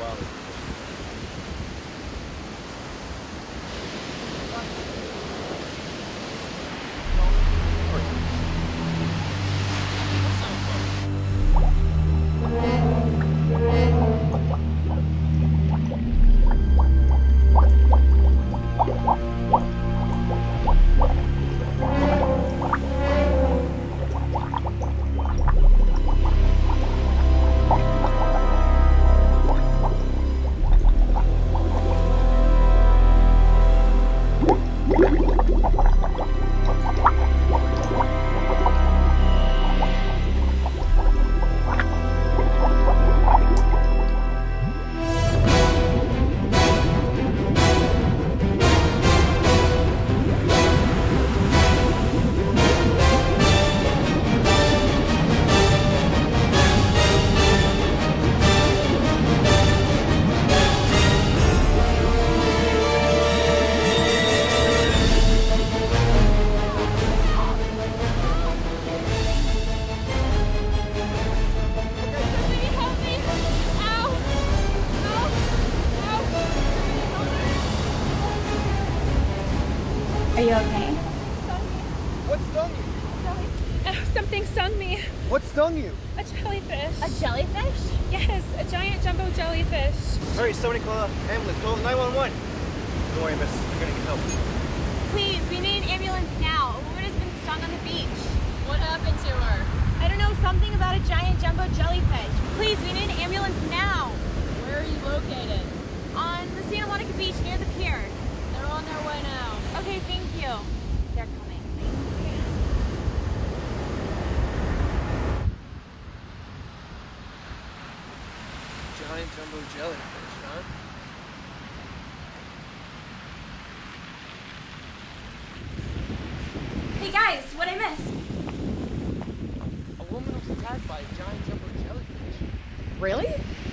bother. Are you okay? What stung you? Something stung me. What stung you? A jellyfish. A jellyfish? Yes, a giant jumbo jellyfish. Hurry, somebody call an ambulance. Call 911. Don't worry, miss. You're gonna get help. Please, we need an ambulance now. A woman has been stung on the beach. What happened to her? I don't know, something about a giant jumbo jellyfish. Please, we need an ambulance now. Where are you located? On the Santa Monica Beach near the pier. They're on their way now. Okay, thank you. They're coming. Thank you. Giant jumbo jellyfish, huh? Hey guys, what I missed? A woman was attacked by a giant jumbo jellyfish. Really?